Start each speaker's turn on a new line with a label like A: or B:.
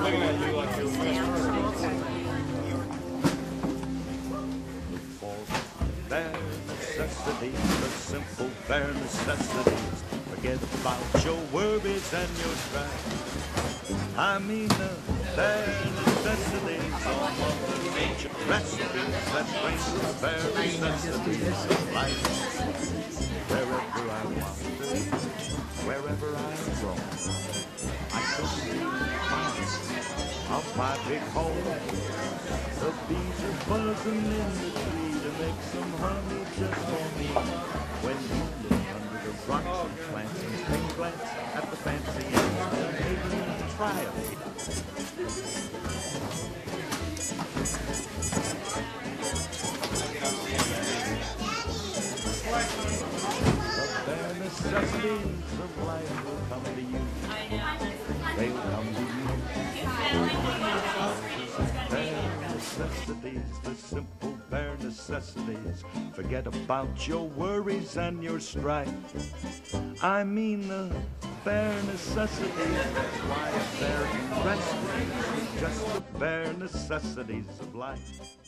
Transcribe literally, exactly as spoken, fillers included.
A: looking at you like you're
B: bare necessities, the simple bare necessities. Forget about your worries and your strife. I mean the bare necessities, all of the nature recipes that bring the bare necessities of life. Wherever I wander, wherever I roam, I can see the promise of my big home. The bees are buzzing in the tree to make some honey just for me. When you look under the rocks and plants and take a glance at the fancy ants, then maybe try a bit. The bare necessities of life will come to you. They'll come to you. Bare necessities, the simple bare necessities. Forget about your worries and your strife. I mean the bare necessities. That's why a bare necessities is just the bare necessities of life.